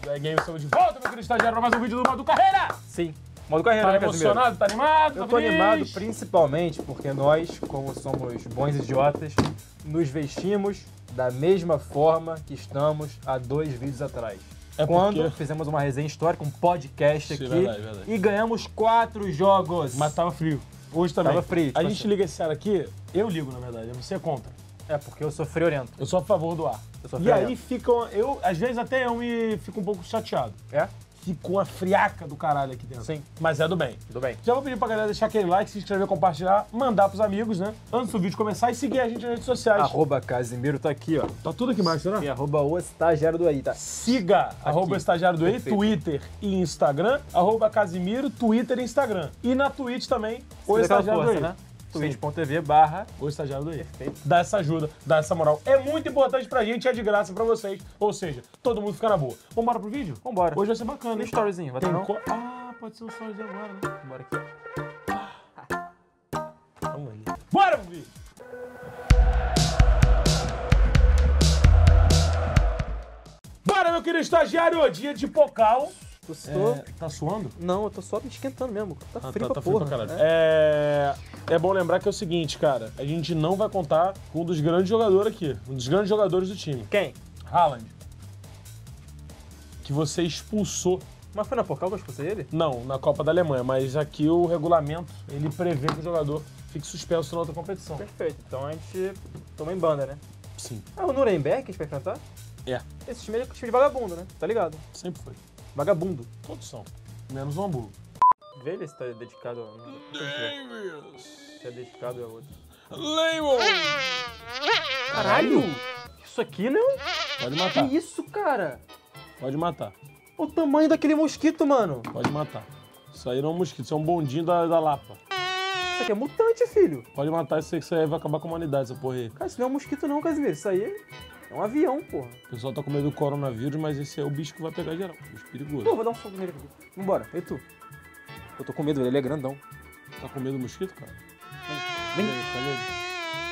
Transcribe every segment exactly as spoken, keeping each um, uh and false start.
É game, estamos de volta, meu querido estagiário, para mais um vídeo do Modo Carreira! Sim. Modo Carreira, Tá né, Casimiro? emocionado? Tá animado? Eu tá tô feliz? animado principalmente porque nós, como somos bons idiotas, nos vestimos da mesma forma que estamos há dois vídeos atrás. É Quando porque- fizemos uma resenha histórica, um podcast Sim, aqui, verdade, verdade. e ganhamos quatro jogos. Mas tava frio. Hoje também. Tava frio, A tipo gente assim. liga esse ar aqui, eu ligo, na verdade, você é contra. É porque eu sou friorento. Eu sou a favor do ar. Eu sou E friorento. aí ficam, eu, às vezes até eu me fico um pouco chateado. É? Fica uma friaca do caralho aqui dentro. Sim. Mas é do bem. Tudo bem. Já vou pedir pra galera deixar aquele like, se inscrever, compartilhar, mandar pros amigos, né? Antes do vídeo começar e seguir a gente nas redes sociais. Arroba Casimiro tá aqui, ó. Tá tudo aqui embaixo, né? E arroba o estagiário do aí, tá? Siga arroba estagiário do E, Perfeito. Twitter e Instagram, arroba Casimiro, Twitter e Instagram. E na Twitch também, o Dá aquela estagiário do força, E. né? twitch ponto tv barra O estagiário do E. Perfeito. Dá essa ajuda, dá essa moral. É muito importante pra gente, é de graça pra vocês. Ou seja, todo mundo fica na boa. Vambora pro vídeo? Vambora. Hoje vai ser bacana, Um hein? storyzinho, vai Tem ter não? co- Ah, pode ser um storyzinho agora, né? Bora aqui. Vamos aí. Bora pro vídeo! Bora, meu querido estagiário! Dia de Pocal. Tô... É, tá suando? Não, eu tô só me esquentando mesmo. Tá Ah, frio tá, pra tá frio porra. pra caralho. É. É... é bom lembrar que é o seguinte, cara. A gente não vai contar com um dos grandes jogadores aqui. Um dos grandes jogadores do time. Quem? Haaland. Que você expulsou. Mas foi na Pocal que eu expulsei ele? Não, na Copa da Alemanha. Mas aqui o regulamento, ele prevê que o jogador fique suspenso na outra competição. Perfeito. Então a gente toma em banda, né? Sim. Ah, o Nuremberg que a gente vai enfrentar? É. Esse time é time de vagabundo, né? Tá ligado? Sempre foi. Vagabundo. Todos são. Menos o Hamburgo. Vê ele se tá dedicado a... Se é dedicado a outro. Label! Caralho! Isso aqui não? Pode Que matar. isso, cara? Pode matar. O tamanho daquele mosquito, mano. Pode matar. Isso aí não é um mosquito, isso é um bondinho da, da Lapa. Isso aqui é mutante, filho. Pode matar isso aí, que isso aí vai acabar com a humanidade, essa porra aí. Cara, isso não é um mosquito não, Casimiro. Isso aí é um avião, porra. O pessoal tá com medo do coronavírus, mas esse é o bicho que vai pegar geral. Bicho perigoso. Pô, vou dar um soco nele aqui. Vambora. E tu? Eu tô com medo dele, ele é grandão. Tá com medo do mosquito, cara? Vem. Cadê ele? Cadê ele?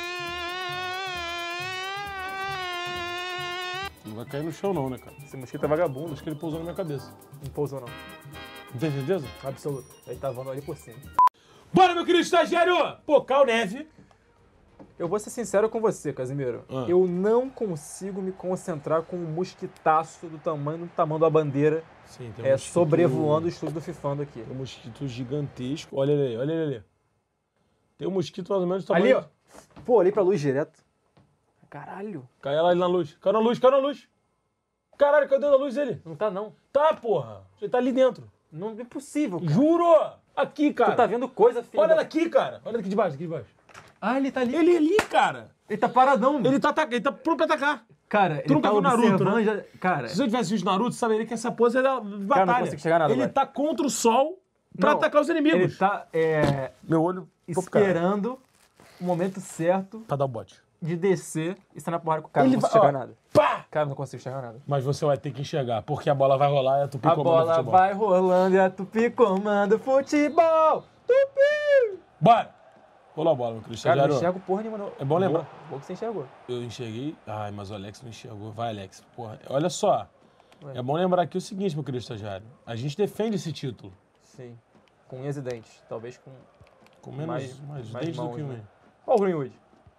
Não vai cair no chão não, né, cara? Esse mosquito é vagabundo. Acho que ele pousou na minha cabeça. Não pousou, não. Não tem certeza? Absoluto. Ele tá voando ali por cima. Bora, meu querido estagiário! Pocal Neve. Eu vou ser sincero com você, Casimiro. Ah. Eu não consigo me concentrar com um mosquitaço do tamanho do tamanho da bandeira Sim, tem é, mosquito- sobrevoando o estúdio do Fifando aqui. Tem um mosquito gigantesco. Olha ele ali, olha ele ali. Tem um mosquito mais ou menos do Ali, tamanho... ó. Pô, olhei pra luz direto. Caralho. Cai lá ali na luz. Caiu na luz, caiu na luz. Caralho, caiu dentro da luz dele. Não tá, não. Tá, porra. Ele tá ali dentro. Não é possível, cara. Juro! Aqui, cara. Tu tá vendo coisa, filho? Olha da- daqui, cara. Olha daqui de baixo, aqui de baixo. Ah, ele tá ali. Ele é ali, cara. Ele tá paradão. Ele tá, ele tá pronto pra atacar. Cara, Tu nunca viu Naruto, né? já... Cara, Se você tivesse visto Naruto, você saberia que essa pose é da batalha. não consigo chegar nada Ele agora. tá contra o sol pra Não, atacar os inimigos. ele tá é, Meu olho... Pô, cara, esperando o momento certo pra dar o bote. de descer e estar na porrada com o cara. Ele Não consigo vai- chegar ó, nada. Pá! Cara, não consigo chegar nada. Mas você vai ter que enxergar, porque a bola vai rolar e a Tupi A comanda bola futebol. vai rolando e a Tupi comanda o futebol. Tupi! Bora! Rolou a bola, meu querido Cara, não estagiário. enxergo porra nenhuma. Não. É bom lembrar. Boa, boa que você enxergou. Eu enxerguei... Ai, mas o Alex não enxergou. Vai, Alex. Porra, olha só. Ué. É bom lembrar aqui o seguinte, meu querido estagiário. A gente defende esse título. Sim. Com unhas e dentes. Talvez com... Com menos Mais- mais, mais dentes do mãos, que um. né? Ó o Greenwood.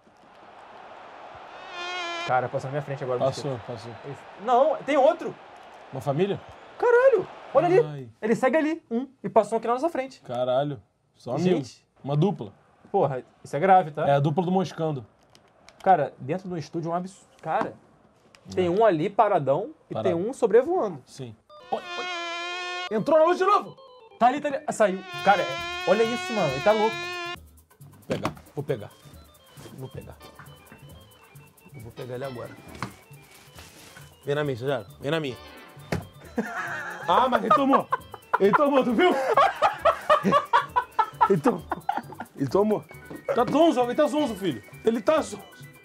Cara, passou na minha frente agora. o Passou, mosquito. passou. Esse- Não, tem outro. Uma família? Caralho. Olha ali. Ai, Ele segue ali. Um. E passou aqui na nossa frente. caralho. Só amigo. Gente. Uma dupla. Porra, isso é grave, tá? É a dupla do Moscando. Cara, dentro do estúdio é um absurdo. Cara, tem um ali paradão e Parado. tem um sobrevoando. Sim. Olha, olha. Entrou na luz de novo! Tá ali, tá ali. Ah, saiu. Cara, é- olha isso, mano. Ele tá louco. Vou pegar, vou pegar. Vou pegar. Eu vou pegar ele agora. Vem na minha, estagiário. Vem na minha. Ah, mas ele tomou. Ele tomou, tu viu? Ele tomou. Ele tomou. Tá zonzo, ele tá zonzo, filho. Ele tá zonzo.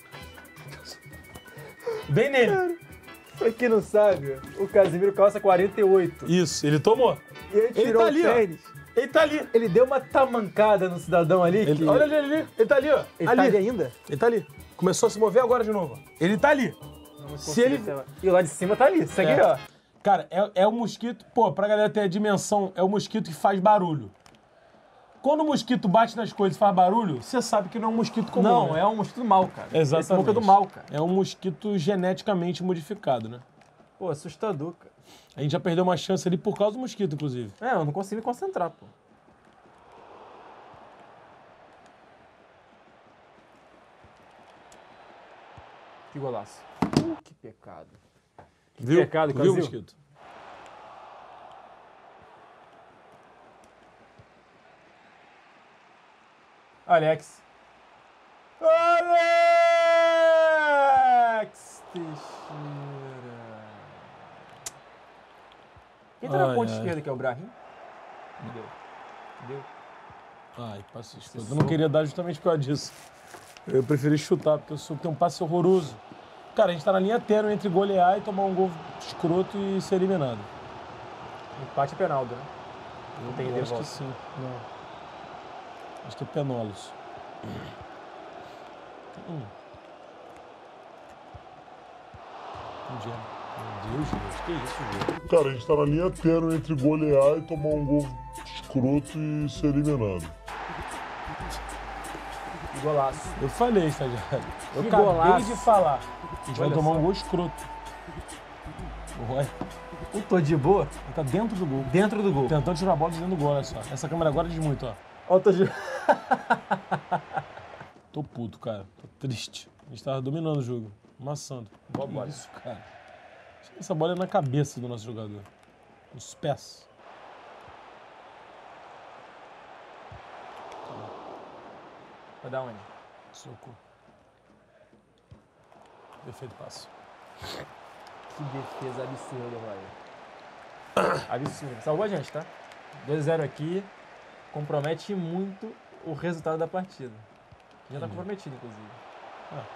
Vem nele. Pra quem não sabe, o Casimiro calça quarenta e oito. Isso, ele tomou. E ele Ele tirou tá o ali, ó. tênis. Ele tá ali. Ele deu uma tamancada no cidadão ali. Ele- que... Olha ele ali. Ele tá ali, ó. Ele ali. tá ali ainda? Ele tá ali. Começou a se mover agora de novo. Ele tá ali. Não Se ele- consigo até lá. E lá de cima tá ali. Segue É. aí, ó. Cara, é, é o mosquito... Pô, pra galera ter a dimensão, é o mosquito que faz barulho. Quando o mosquito bate nas coisas e faz barulho, você sabe que não é um mosquito comum, Não, né? é um mosquito mau, cara. Exatamente. Esse boca é do mal, cara. É um mosquito geneticamente modificado, né? Pô, assustador, cara. A gente já perdeu uma chance ali por causa do mosquito, inclusive. É, eu não consigo me concentrar, pô. Que golaço. Uh, que pecado. Que Viu? pecado, Viu, Casil? mosquito? Alex. Alex Teixeira. Quem tá na Ai, ponta ai. esquerda, que é o Brahim? Deu. Deu. Ai, passe escroto. Esse Eu não soco. queria dar justamente por causa disso. Eu preferi chutar, porque o soco tem um passe horroroso. Cara, a gente tá na linha tênue entre golear e tomar um gol escroto e ser eliminado. Empate é Penaldo, né? Não tem Eu de acho que volta. sim. Não. Acho que é Penolos. Hum. Ingênuo. Meu Deus, Deus. Que isso, gente? Cara, a gente tá na linha tênue entre golear e tomar um gol escroto e ser eliminado. Que golaço. Eu falei, estagiário. Eu Que acabei golaço. de falar. A gente vai Olha tomar só. um gol escroto. Olha, O tô de boa ele tá dentro do gol. dentro do gol. Tentando tirar a bola de dentro do gol, olha só. Essa câmera agora diz muito, ó. Ó, o tô de... Tô puto, cara. Tô triste. A gente tava dominando o jogo. Amassando. Boa Que bola. isso, cara. Acho que essa bola é na cabeça do nosso jogador. Nos pés. Vai dar onde? Soco. Perfeito passe. Que defesa absurda, vai. Absurda. Salvou a gente, tá? dois a zero aqui. Compromete muito o resultado da partida. Já tá Entendi. comprometido, inclusive. Ah.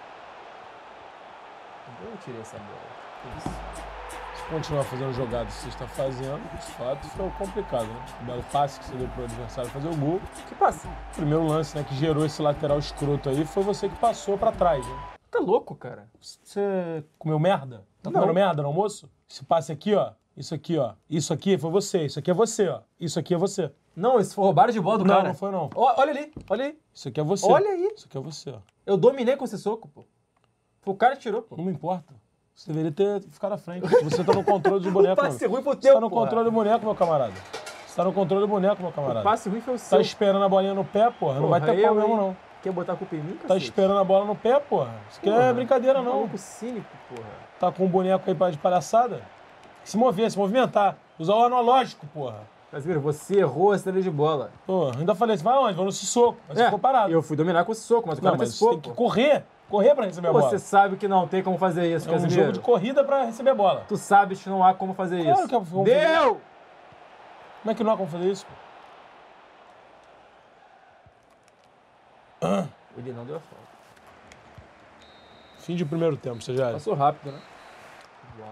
Eu tirei essa bola. Que isso? Se continuar fazendo jogadas que você está fazendo, de fato, foi complicado, né? O belo passe que você deu pro adversário fazer o gol. Que passa? O primeiro lance, né, que gerou esse lateral escroto aí, foi você que passou pra trás, né? Tá louco, cara? Você comeu merda? Tá Não. comendo merda no almoço? Esse passe aqui, ó. Isso aqui, ó. Isso aqui foi você. Isso aqui é você, ó. Isso aqui é você. Não, isso foi roubaram de bola do Não, cara. não foi não. Ó, olha ali, olha aí. Isso aqui é você. Olha aí. Isso aqui é você, ó. Eu dominei com esse soco, pô. Foi o cara que tirou, pô. Não me importa. Você deveria ter ficado à frente. Você tá no controle do boneco. O passe meu. ruim foi o Você teu, tá no porra. controle do boneco, meu camarada. Você tá no controle do boneco, meu camarada. O passe ruim foi o Tá seu. esperando a bolinha no pé, porra. Não vai Porra, ter pau eu, mesmo, hein? não. Quer botar a culpa em mim, Tá cacete? esperando a bola no pé, porra. Isso aqui Porra, é brincadeira, não. Maluco cínico, porra. Tá com um boneco aí pra de palhaçada? Tem que se mover, se movimentar. Usar o analógico, porra. Casimiro, você errou a estrela de bola. Pô, ainda falei, você vai onde? Vai no soco. Mas você ficou parado. Eu fui dominar com esse soco, mas o Não, cara mas fez você soco. tem que correr. Correr pra receber a bola. Você sabe que não tem como fazer isso, É um Casimiro. jogo de corrida pra receber a bola. Tu sabes que não há como fazer Claro isso. que é como Deu! Como é que não há como fazer isso? Ele não deu a falta. Fim de primeiro tempo, você já. Passou rápido, né? Bola.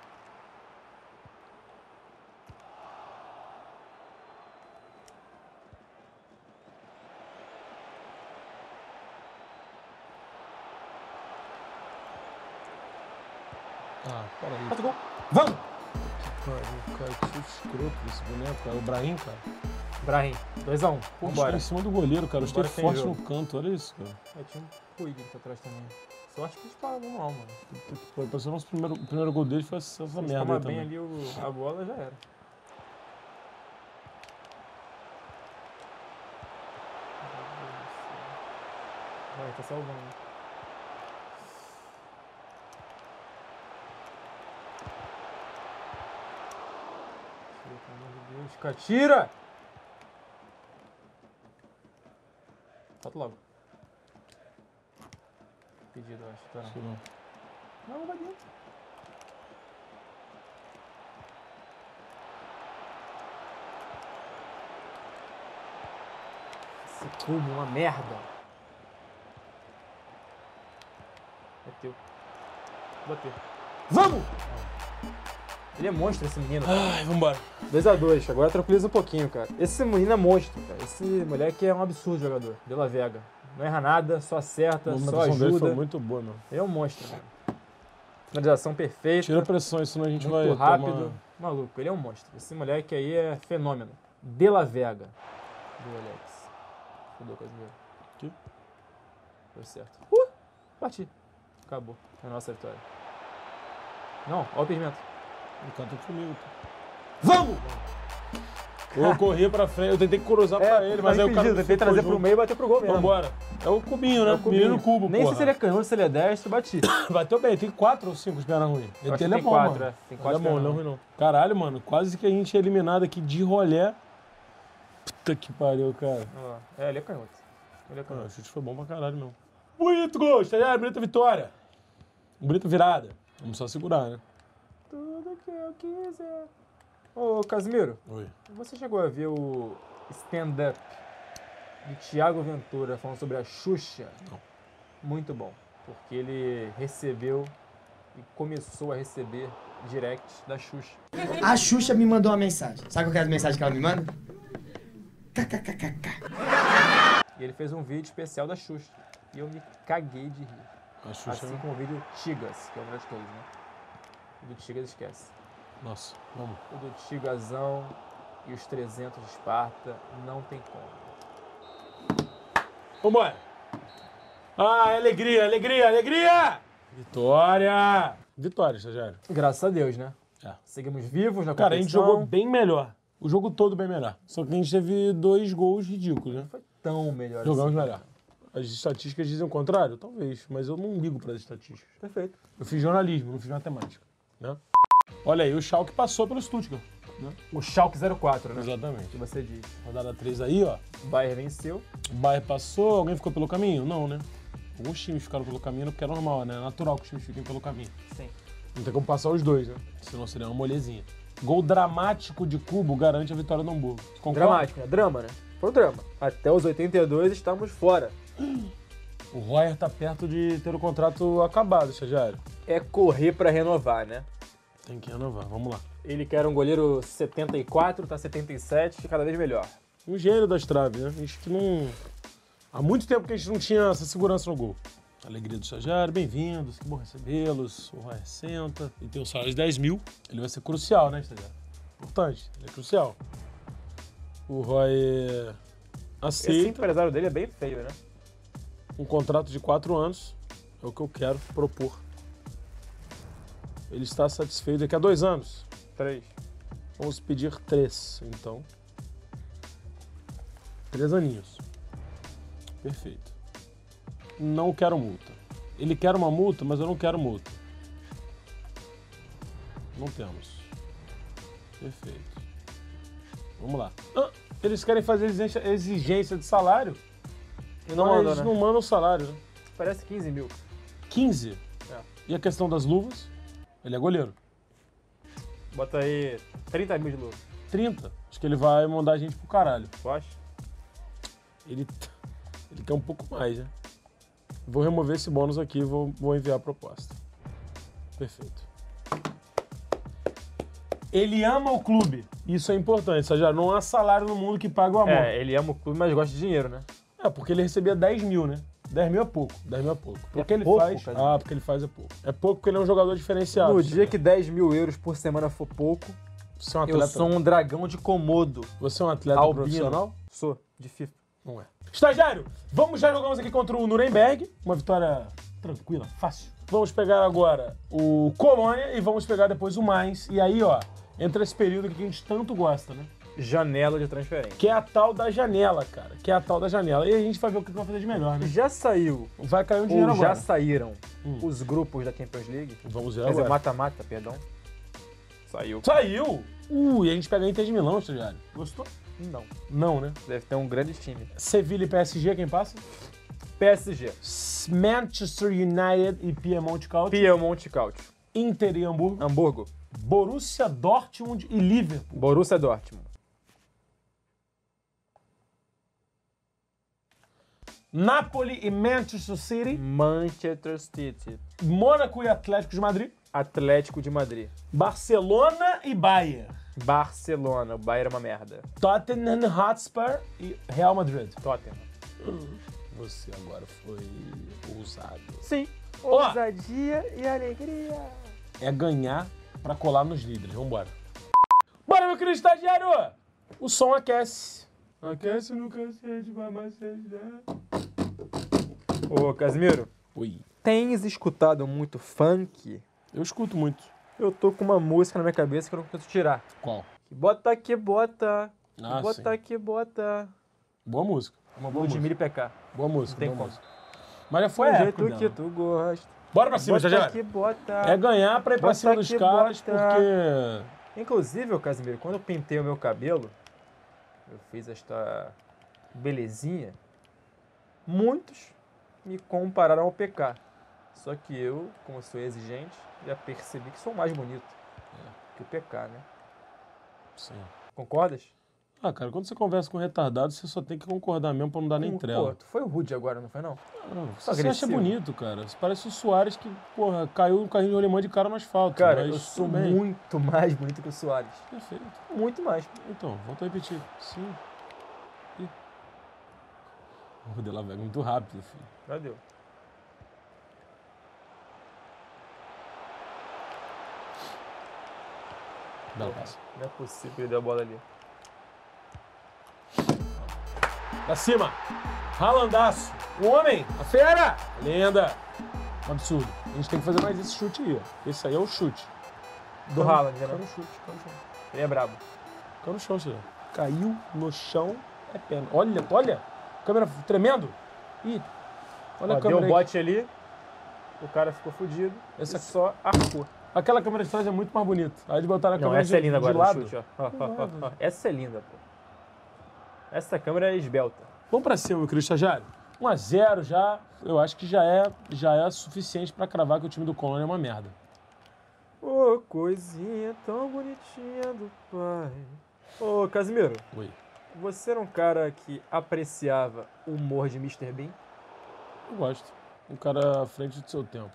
Ah, peraí. Faz o gol. Vamos! Pariu, cara, que escroto desse boneco, cara. O Brahim, cara. Brahim, dois a um. Pô, Vambora. em cima do goleiro, cara. Eu estou Vambora, tem forte jogo. no canto, olha isso, cara. É, tinha um coelho pra trás também. Sorte que eles pararam mal, mano. Puta que pariu. Passou o nosso primeiro, o primeiro gol dele foi essa, essa Se eles merda tomar aí bem também. ali o, a bola, já era. Vai, tá salvando. Tira, pelo amor de Deus. Catira! Falta logo. Pedido, eu acho. Tá Acho que não. não. Não, vai dentro. Esse cubo, uma merda. É teu. Vou bater. Vamos! Ele é monstro, esse menino. Ai, vambora. dois a dois, agora tranquiliza um pouquinho, cara. Esse menino é monstro, cara. Esse moleque é um absurdo jogador. De La Vega. Não erra nada, só acerta, A só movimentação dele foi ajuda. muito boa, meu. Ele é um monstro, cara. Finalização perfeita. Tira a pressão, senão a gente muito vai rápido. tomar... Maluco, ele é um monstro. Esse moleque aí é fenômeno. De La Vega. Do Alex. Fudeu, Casimiro. Aqui. Deu certo. Uh! Bati. Acabou. É a nossa vitória. Não, ó o impedimento. O cara tá comigo. Vamos! Eu corri pra frente, eu tentei cruzar pra ele, mas aí o cara... Eu tentei trazer pro meio e bater pro gol mesmo. Vambora. É o cubinho, né? É o cubinho. Menino cubo, Nem porra. sei se ele é canhoto, se ele é destro, bati. Bateu bem, tem quatro ou cinco pernas ruins. Ele, acho ele que é tem bom, quatro, mano. é. Tem Ele quatro é bom, pernas não é ruim não. Caralho, mano, quase que a gente é eliminado aqui de rolé. Puta que pariu, cara. Olha lá. É, ele é canhoto. Ele é Ah, canhoto. o chute foi bom pra caralho, não. Bonito gol, estagiário, bonita vitória. Bonita virada. Vamos só segurar, né? Tudo que eu quiser. Ô, Casimiro, Oi. você chegou a ver o stand-up de Thiago Ventura falando sobre a Xuxa? Não. Muito bom, porque ele recebeu e começou a receber directs da Xuxa. A Xuxa me mandou uma mensagem. Sabe qual que é a mensagem que ela me manda? Kkkk. E ele fez um vídeo especial da Xuxa. E eu me caguei de rir. A Xuxa... Assim como o vídeo Tigas, que é o melhor de todos, né? O do Tigas esquece. Nossa, vamos. O do Tigazão e os trezentos de Esparta não tem como. Vambora. Ah, alegria, alegria, alegria! Vitória! Vitória, estagiário. Graças a Deus, né? É. Seguimos vivos na competição. Cara, a gente jogou bem melhor. O jogo todo bem melhor. Só que a gente teve dois gols ridículos, né? Foi tão melhor Jogamos assim. melhor. As estatísticas dizem o contrário? Talvez, mas eu não ligo para as estatísticas. Perfeito. Eu fiz jornalismo, não fiz matemática, né? Olha aí, o Schalke passou pelo Stuttgart, né? O Schalke zero quatro, né? Exatamente. Que você diz. Rodada três aí, ó. O Bayern venceu. O Bayern passou, alguém ficou pelo caminho? Não, né? Alguns times ficaram pelo caminho porque é normal, né? É natural que os times fiquem pelo caminho. Sim. Não tem como passar os dois, né? Senão seria uma molezinha. Gol dramático de Cubo garante a vitória do Hamburgo. Concorda? Dramático, né? Drama, né? Foi um drama. Até os oitenta e dois estamos fora. O Royer tá perto de ter o contrato acabado, estagiário. É correr pra renovar, né? Tem que renovar, vamos lá. Ele que era um goleiro setenta e quatro, tá setenta e sete, cada vez melhor. Um gênio das traves, né? A gente que não... Há muito tempo que a gente não tinha essa segurança no gol. Alegria do estagiário, bem-vindos, que bom recebê-los. O Royer senta, ele tem um salário de dez mil. Ele vai ser crucial, né, estagiário? Importante, ele é crucial. O Royer Esse aceita empresário dele é bem feio, né? um contrato de quatro anos. É o que eu quero propor. Ele está satisfeito daqui a dois anos. Três. Vamos pedir três, então. Três aninhos. Perfeito. Não quero multa. Ele quer uma multa, mas eu não quero multa. Não temos. Perfeito. Vamos lá. Ah, eles querem fazer exigência, exigência de salário? E não mas mandou, eles né? não mandam o salário, né? Parece quinze mil. quinze? É. E a questão das luvas? Ele é goleiro. Bota aí trinta mil de lucro. trinta. Acho que ele vai mandar a gente pro caralho. Tu acha? Ele, ele quer um pouco mais, né? Vou remover esse bônus aqui e vou, vou enviar a proposta. Perfeito. Ele ama o clube. Isso é importante, Sajá. Não há salário no mundo que pague o amor. É, ele ama o clube, mas gosta de dinheiro, né? É, porque ele recebia dez mil, né? dez mil é pouco. dez mil é pouco. Porque É ele pouco, faz. cara. Ah, porque ele faz é pouco. É pouco porque ele é um jogador diferenciado. No dia que dez mil euros por semana for pouco, Você é um eu atleta. sou um dragão de Komodo. Você é um atleta Albino. profissional? Sou, de FIFA. Não é. Estagiário, vamos já jogamos aqui contra o Nuremberg. Uma vitória tranquila, fácil. Vamos pegar agora o Colônia e vamos pegar depois o Mainz. E aí, ó, entra esse período aqui que a gente tanto gosta, né? Janela de transferência. Que é a tal da janela, cara. Que é a tal da janela. E a gente vai ver o que vai fazer de melhor, né? Já saiu, Vai cair um dinheiro ou já agora. saíram, Hum. os grupos da Champions League? Vamos ver Quer dizer, agora. mata-mata, perdão. Saiu. Saiu! Uh, e a gente pega a Inter de Milão, estagiário. Gostou? Não. Não, né? Deve ter um grande time. Sevilha e P S G, quem passa? P S G. S- Manchester United e Piemonte Couch. Piemonte Couch. Inter e Hamburgo. Hamburgo. Borussia Dortmund e Liverpool. Borussia Dortmund. Napoli e Manchester City. Manchester City. Mônaco e Atlético de Madrid. Atlético de Madrid. Barcelona e Bayern. Barcelona. O Bayern é uma merda. Tottenham Hotspur e Real Madrid. Tottenham. Você agora foi ousado. Sim. Ó. Ousadia e alegria. É ganhar pra colar nos líderes. Vambora. Bora, meu querido estagiário! O som aquece. Aquece no cacete, vai macejar. Ô, Casimiro, Oi. tens escutado muito funk? Eu escuto muito. Eu tô com uma música na minha cabeça que eu não consigo tirar. Qual? Que bota que bota. Que Ah, bota sim. que bota. Boa música. Uma boa Ludmilla música. e P K. Boa música, Não tem boa como. música. Mas já foi Foi a o época jeito que dela. tu gosta. Bora pra cima, Bota estagiário. que bota. É ganhar pra ir pra Bota cima dos que caras, bota. porque... Inclusive, ô Casimiro, quando eu pintei o meu cabelo, eu fiz esta belezinha, muitos me compararam ao P K. Só que eu, como sou exigente, já percebi que sou mais bonito que o P K, né? Sim. Concordas? Ah, cara, quando você conversa com um retardado, você só tem que concordar mesmo pra não dar nem Pô, trela. tu foi o Rude agora, não foi não? Não, você agressivo. acha bonito, cara. Você parece o Soares que, porra, caiu no carrinho de rolimã de cara no asfalto. Cara, mas eu sou tudo bem. muito mais bonito que o Soares. Perfeito. Muito mais. Então, volta a repetir. Sim. Ih. O Della Vega é muito rápido, filho. Já deu. Bela passe. Não é possível que ele deu a bola ali. Pra cima. Ralandaço. O homem. A fera. Lenda. Um absurdo. A gente tem que fazer mais esse chute aí, ó. Esse aí é o chute. Do Haaland, né? Caiu no chute, caiu no chão. Ele é brabo. Caiu no chão, senhor. Caiu no chão, é pena. Olha, olha. Câmera tremendo. Ih. Olha Ó, a deu câmera o aí. bote ali, o cara ficou fudido, Essa- e só arcou. Aquela câmera de trás é muito mais bonita. Aí eles botaram a Não, câmera essa de, é linda de agora, lado. o chute, ó. Ó, ó, ó, lado. ó. Essa é linda, pô. Essa câmera é esbelta. Vamos pra cima, meu querido estagiário. um a zero já, eu acho que já é, já é suficiente pra cravar que o time do Colônia é uma merda. Ô, coisinha tão bonitinha do pai. Ô, Casimiro, Oi. você era um cara que apreciava o humor de mister Bean? Eu gosto. Um cara à frente do seu tempo.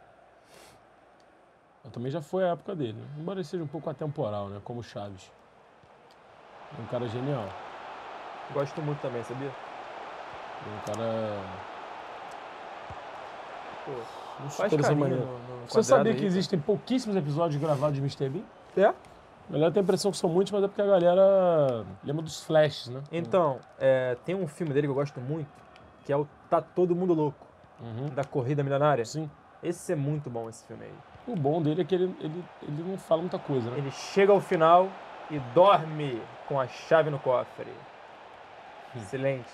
Mas também já foi a época dele, né? Embora ele seja um pouco atemporal, né? Como o Chaves. É um cara genial. Gosto muito também, sabia? É um cara... Pô, Não faz sei dessa carinho maneira. no, no Você quadrado sabia aí, que pô. existem pouquíssimos episódios gravados de mister Bean? É? A galera tem a impressão que são muitos, mas é porque a galera lembra dos flashes, né? Então, é, tem um filme dele que eu gosto muito, que é o Tá Todo Mundo Louco, Uhum. da Corrida Milionária. Sim. Esse é muito bom, esse filme aí. O bom dele é que ele, ele, ele não fala muita coisa, né? Ele chega ao final e dorme com a chave no cofre. Excelente.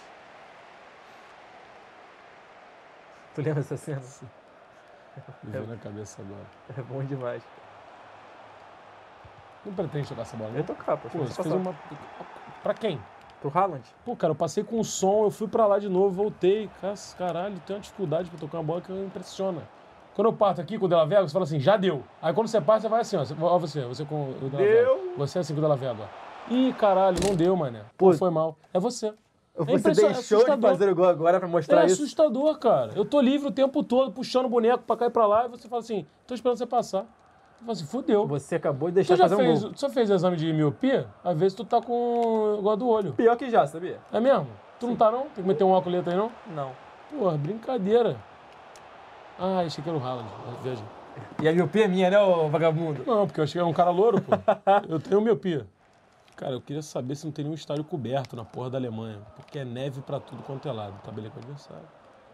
Tu lembra dessa cena? Me veio na cabeça agora. É bom demais. Não pretende jogar essa bola, Eu não? ia tocar, pô. Pô, deixa você eu fez passar. uma... Pra quem? Pro Haaland. Pô, cara, eu passei com o som, eu fui pra lá de novo, voltei. Cas- Caralho, tem uma dificuldade pra tocar uma bola que me impressiona. Quando eu parto aqui com o Della Vega, você fala assim, já deu. Aí quando você parte, você vai assim, ó. Você- Ó você, você com o Della Vega. Deu. Você é assim com o Della Vega, ó. Ih, caralho, não deu, mané. Pô, Pô. foi mal. É você. Você impressionante, é deixou de assustador. fazer o gol agora pra É mostrar isso? assustador, cara. Eu tô livre o tempo todo, puxando o boneco pra cá e pra lá, e você fala assim, tô esperando você passar. Eu falo assim, fudeu. Você acabou de Tu deixar de já fazer um fez, gol. tu já fez exame de miopia? Às vezes tu tá com igual do olho. Pior que já, sabia? É mesmo? Tu não tá não? Tem que meter um óculos aí não? Não. Porra, brincadeira. Ah, achei que era o Haaland. Veja. E a miopia é minha, né, ô vagabundo? Não, porque eu achei que era um cara louro, pô. Eu tenho miopia. Cara, eu queria saber se não tem nenhum estádio coberto na porra da Alemanha. Porque é neve pra tudo quanto é lado. Tabelei com o adversário.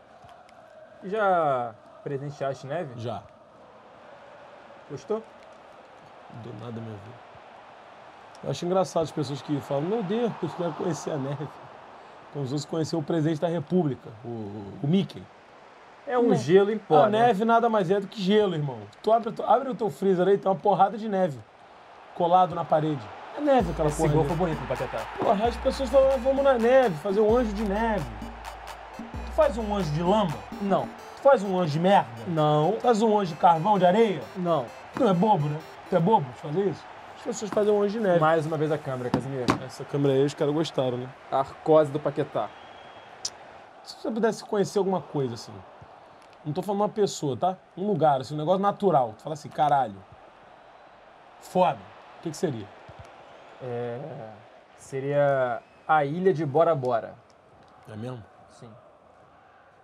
Já presenteaste neve? Já. Gostou? Do nada minha vida. Eu acho engraçado as pessoas que falam, meu Deus, eu quero conhecer a neve. Como se fosse conhecer o presidente da República, o, o Mickey. É um Não. gelo em pó, A né? neve nada mais é do que gelo, irmão. Tu abre, tu abre o teu freezer aí, tem uma porrada de neve colado na parede. É neve aquela Esse porra. gol ali. foi bonito no Paquetá. Porra, as pessoas falam, "Ah, vamos na neve, fazer um anjo de neve. Tu faz um anjo de lama? Não. Tu faz um anjo de merda? Não. Tu faz um anjo de carvão, de areia? Não. Tu é bobo, né? Tu é bobo de fazer isso? As pessoas fazem um anjo de neve. Mais uma vez a câmera, Casimiro. Essa câmera aí, os caras gostaram, né? A arcose do Paquetá. Se você pudesse conhecer alguma coisa, assim, não tô falando uma pessoa, tá? Um lugar, assim, um negócio natural. Tu fala assim, caralho, foda. O que que seria? É... Seria a ilha de Bora Bora. É mesmo? Sim.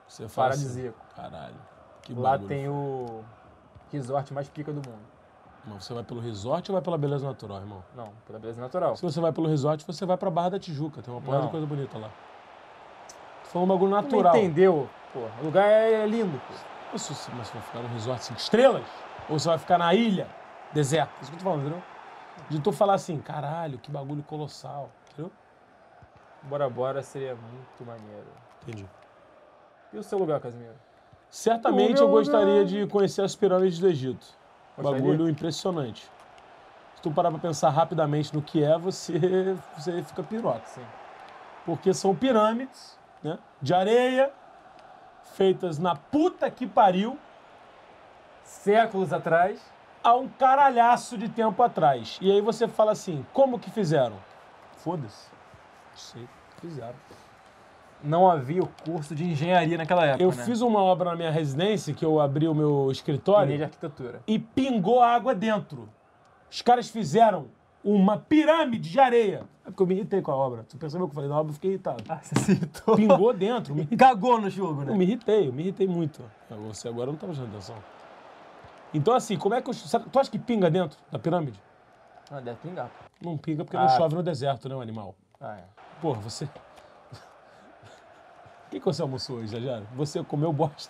Você fala assim, paradisíaco. caralho, que Lá bagulho. tem o resort mais pica do mundo. Irmão, você vai pelo resort ou vai pela beleza natural, irmão? Não, pela beleza natural. Se você vai pelo resort, você vai pra Barra da Tijuca. Tem uma porra de Não. coisa bonita lá. Tô falando um bagulho Tu não natural. entendeu? Pô, o lugar é lindo, pô. Mas você mas você vai ficar no resort cinco estrelas? Ou você vai ficar na ilha, deserto? Isso que eu tô falando, entendeu? De tu falar assim, caralho, que bagulho colossal, entendeu? Bora Bora seria muito maneiro. Entendi. E o seu lugar, Casimiro? Certamente O meu eu gostaria lugar. de conhecer as pirâmides do Egito. Gostaria? Bagulho impressionante. Se tu parar pra pensar rapidamente no que é, você, você fica piroca. Sim. Porque são pirâmides, né, de areia, feitas na puta que pariu, Séculos atrás, há um caralhaço de tempo atrás. E aí você fala assim, como que fizeram? Foda-se. Não sei, fizeram. não havia o curso de engenharia naquela época, Eu né? fiz uma obra na minha residência, que eu abri o meu Linha de escritório, arquitetura. e pingou água dentro. Os caras fizeram uma pirâmide de areia. É porque eu me irritei com a obra. Você percebeu que eu falei da obra? Eu fiquei irritado. Ah, você citou. Pingou dentro. Me irritei. Cagou no jogo, Eu né? me irritei, eu me irritei muito. Você agora não tá prestando atenção. Então, assim, como é que... Eu, tu acha que pinga dentro da pirâmide? Ah, deve pingar. pô. Não pinga porque Ah. não chove no deserto, né, o animal? Ah, é. Porra, você... O que, que você almoçou hoje, Jajara? Você comeu bosta?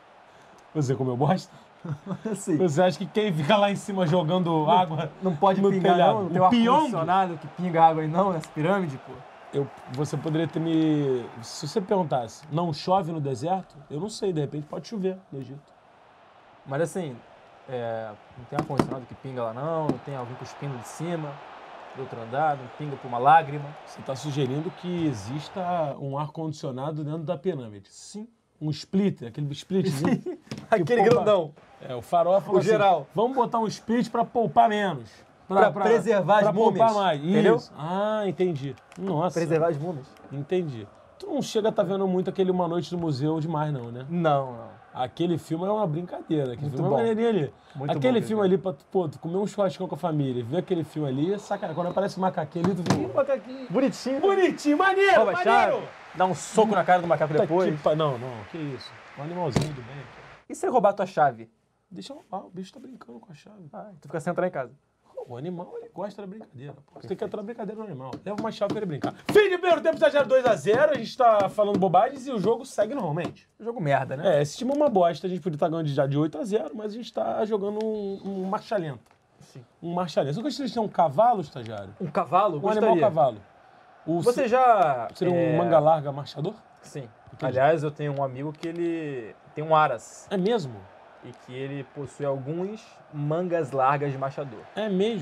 Você comeu bosta? Assim, Você acha que quem fica lá em cima jogando água... não pode no pingar, telhado? não? Não tem O um Pyong? ar-condicionado que pinga água aí, não? Nessa pirâmide, pô? Eu, você poderia ter me... Se você perguntasse, não chove no deserto? Eu não sei, de repente pode chover no Egito. Mas assim, é, não tem ar-condicionado que pinga lá, não? Não tem alguém cuspindo de cima, do outro andar, não pinga por uma lágrima? Você está sugerindo que exista um ar-condicionado dentro da pirâmide? Sim. Um split, aquele splitzinho. que Aquele poupa- grandão. É, o farol falou O assim, geral. vamos botar um split para poupar menos. Pra preservar as pra poupar múmias, mais. entendeu? Isso. Ah, entendi. Nossa. Preservar as múmias? Entendi. Tu não chega a tá vendo muito aquele Uma Noite no Museu demais, não, né? Não, não. Aquele filme é uma brincadeira. Aquele Muito filme bom. é maneirinho ali. Muito aquele bom, filme aquele ali pra tu, pô, tu comer um churrascão com a família, ver aquele filme ali, é sacanagem. Quando aparece um macaquinho ali, tu fica, "Ih, macaquinho. Bonitinho. Bonitinho, maneiro, Rouba a maneiro. chave, dá um soco na cara do macaco Puta depois. que pa- Não, não, que isso. Um animalzinho do bem, pô. E se ele roubar a tua chave? Deixa eu... Ah, o bicho tá brincando com a chave. Ah, tu fica sem entrar em casa. O animal, ele gosta da brincadeira. Pô. Você tem que entrar na brincadeira do animal. Leva uma chave pra ele brincar. Fim de primeiro tempo, tá zero dois a zero. A gente tá falando bobagens e o jogo segue normalmente. Jogo merda, né? É, esse time é uma bosta. A gente podia estar ganhando já de oito a zero, mas a gente tá jogando um, um marcha lenta. Sim. Um marcha lenta. Você gostaria de ter um cavalo, estagiário? Um cavalo? Um Gostaria. animal cavalo. O, Você já... Seria um é, manga larga marchador? Sim. Entendi. Aliás, eu tenho um amigo que ele tem um aras. É mesmo? E que ele possui alguns mangas largas de machador. É mesmo.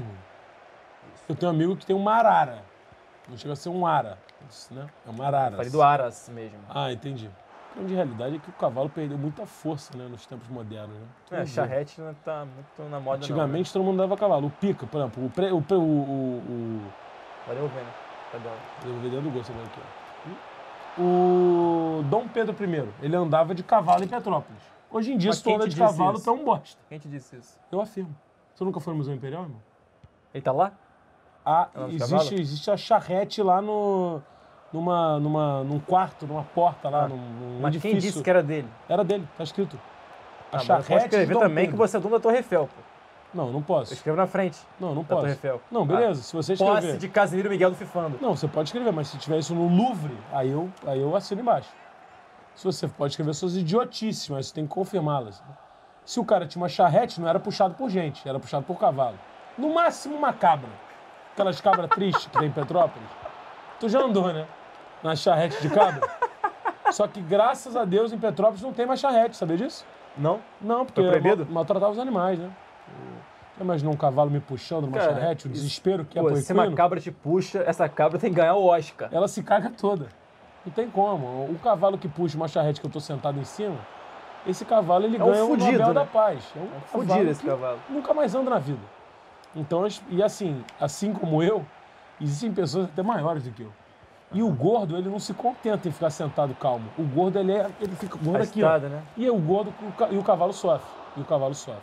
Eu tenho um amigo que tem uma arara. Não chega a ser um ara. Isso, né? É uma arara. Falei do aras mesmo. Ah, entendi. A grande realidade é que o cavalo perdeu muita força, né, nos tempos modernos, né? Tu É, não vê. charrete não tá muito na moda Antigamente todo mundo dava cavalo. O pica, por exemplo, o, pre, o, pre- o, o, o não. Valeu, Vênia. Cadê ela? eu vou ver dentro do gosto agora aqui, ó. O Dom Pedro I, ele andava de cavalo em Petrópolis. Hoje em dia, Mas se tu quem anda te de disse cavalo, isso? tu é um bosta. Quem te disse isso? Eu afirmo. Você nunca foi no Museu Imperial, irmão? Ele tá lá? Ah, Anda de existe, cavalo? existe a charrete lá no, numa, numa, num quarto, numa porta lá, Ah, num, num Mas edifício. quem disse que era dele? Era dele, tá escrito. A Ah, mas eu charrete posso de escrever Dom também Pedro. que você é dono da Torre Eiffel, pô. Não, não posso. Eu escrevo na frente Não, não da posso. Torre Eiffel. Não, beleza, se você Ah, escrever... posse de Casimiro Miguel do Fifando. Não, você pode escrever, mas se tiver isso no Louvre, aí eu, aí eu assino embaixo. Se você pode escrever suas idiotices, mas você tem que confirmá-las. Se o cara tinha uma charrete, não era puxado por gente, era puxado por cavalo. No máximo uma cabra. Aquelas cabras tristes que tem em Petrópolis. Tu já andou, né? Na charrete de cabra. Só que graças a Deus em Petrópolis não tem mais charrete, sabia disso? Não? Não, porque Foi proibido? mal- maltratava os animais, né? Já imaginou um cavalo me puxando numa Cara, charrete, o isso- desespero que é Pô, pro se uma equino? cabra te puxa, essa cabra tem que ganhar o Oscar. Ela se caga toda. Não tem como. O cavalo que puxa uma charrete que eu tô sentado em cima, esse cavalo ele É um ganha o fudido, Nobel né? da Paz. É um, É um cavalo fudido esse que cavalo. nunca mais anda na vida. Então, as- e assim, assim como eu, existem pessoas até maiores do que eu. E o gordo, ele não se contenta em ficar sentado calmo. O gordo, ele, é, ele fica gordo aqui, ó. Agitado, né? E o gordo o ca- e o cavalo sofre. E o cavalo sofre.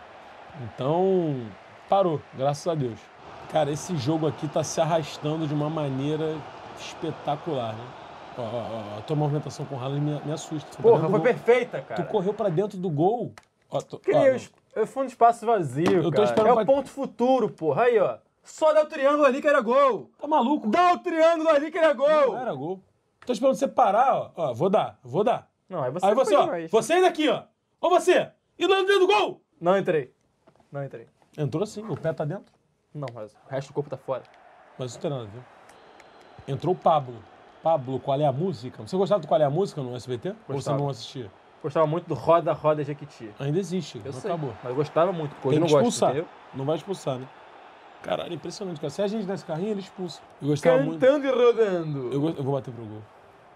Então, parou, graças a Deus. Cara, esse jogo aqui tá se arrastando de uma maneira espetacular, né? Ó, ó, ó, a tua movimentação com o Haaland me, me assusta. Foi pra Porra, dentro foi do gol. perfeita, cara. Tu correu pra dentro do gol. Ó, tu, Que ó, eu, eu fui um espaço vazio, Eu tô cara. esperando É pra- o ponto futuro, porra. Aí, ó. Só dá o triângulo ali que era gol. tá maluco? Dá o triângulo ali que era gol. Não era gol. Tô esperando você parar, ó. Ó, vou dar, vou dar. Não, aí você Aí você, foi ó. demais. Você ainda aqui, ó. Ó você. E lá dentro do gol. Não entrei. Não entrei. Entrou sim, o pé tá dentro. Não, mas o resto do corpo tá fora. Mas isso não tem nada a ver. Entrou o Pablo. Pablo, qual é a música? Você gostava do Qual é a Música no S B T? Ou você Gostava. não assistia? Gostava muito do Roda, Roda, Jequiti. Ainda existe, Eu não sei, acabou. mas eu gostava muito. Hoje Tem eu não que gosto, expulsar. entendeu? Não vai expulsar, né? Caralho, impressionante, cara. Se a gente desse carrinho, ele expulsa. Eu gostava muito. Cantando e rodando. Eu, go- eu vou bater pro gol.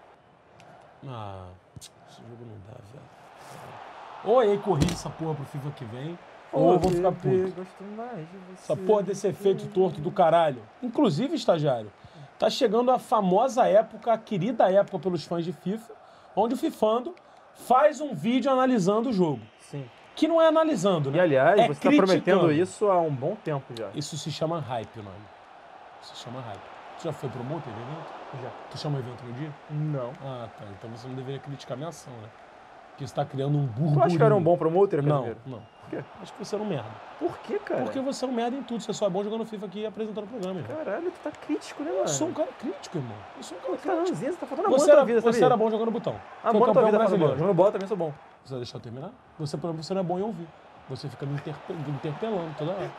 Ah, esse jogo não dá, velho. Ou aí corrige essa porra pro FIFA que vem, ou eu vou ficar puto. Gosto mais de você. Essa porra desse efeito torto do caralho. Inclusive, estagiário, tá chegando a famosa época, a querida época pelos fãs de FIFA, onde o Fifando faz um vídeo analisando o jogo. Sim. Que não é analisando, E né? aliás, É você tá prometendo criticando. isso há um bom tempo já. Isso se chama hype, o nome. Isso se chama hype. Tu já foi promotor de evento? Já. Tu chama o evento no dia? Não. Ah, tá. Então você não deveria criticar minha ação, né? Porque você tá criando um burburinho. Tu acha que eu era um bom promotor, Não, Casimiro? não. Por quê? Acho que você era um merda. Por quê, cara? Porque você é um merda em tudo. Você só é bom jogando FIFA aqui e apresentando o programa, irmão. Caralho, tu tá crítico, né, mano? Eu sou um cara crítico, irmão. Eu sou um cara Tá crítico. ranzinza, você tá faltando Você, muito era, da vida, você sabia? era bom jogando botão. Ah, Foi bom da campeão vida, brasileiro. brasileiro. Jogando bola também sou bom. Você vai deixar eu terminar? Você, você não é bom em ouvir. Você fica me interpe- me interpelando toda hora.